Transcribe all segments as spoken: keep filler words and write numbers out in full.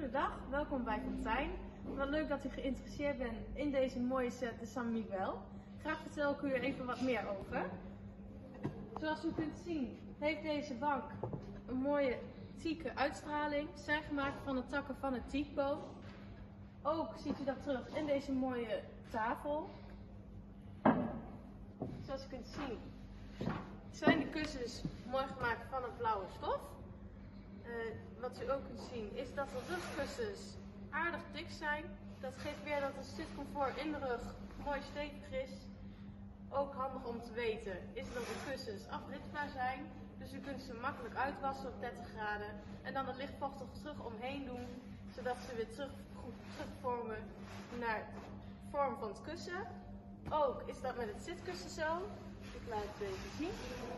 Goedendag, welkom bij Fontijn. Wat leuk dat u geïnteresseerd bent in deze mooie set, de San Miguel. Graag vertel ik u er even wat meer over. Zoals u kunt zien heeft deze bank een mooie teak uitstraling. Ze zijn gemaakt van de takken van het teakboom. Ook ziet u dat terug in deze mooie tafel. Zoals u kunt zien zijn de kussens mooi gemaakt van een blauwe stof. Uh, wat u ook kunt zien is dat de rugkussens aardig dik zijn. Dat geeft weer dat het zitcomfort in de rug mooi stevig is. Ook handig om te weten is dat de kussens afritbaar zijn. Dus u kunt ze makkelijk uitwassen op dertig graden. En dan het lichtvochtig terug omheen doen. Zodat ze weer terug, goed terugvormen naar de vorm van het kussen. Ook is dat met het zitkussen zo. Ik laat het even zien.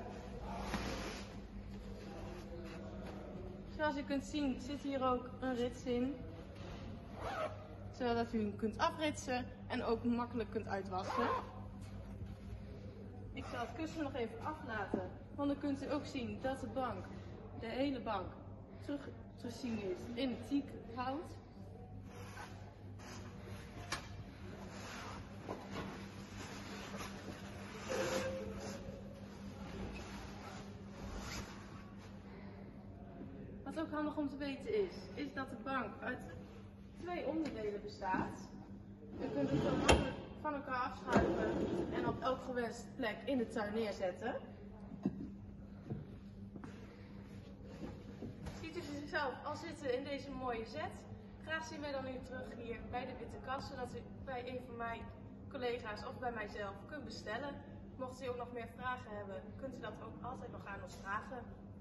Zoals u kunt zien zit hier ook een rits in. Zodat u hem kunt afritsen en ook makkelijk kunt uitwassen. Ik zal het kussen nog even aflaten, want dan kunt u ook zien dat de bank, de hele bank, terug te zien is in het teakhout. Wat ook handig om te weten is, is dat de bank uit twee onderdelen bestaat. U kunt het zo makkelijk van elkaar afschuiven en op elk gewenste plek in de tuin neerzetten. Ziet u zichzelf al zitten in deze mooie set? Graag zien wij dan u terug hier bij de Witte Kast, zodat u bij een van mijn collega's of bij mijzelf kunt bestellen. Mocht u ook nog meer vragen hebben, kunt u dat ook altijd nog aan ons vragen.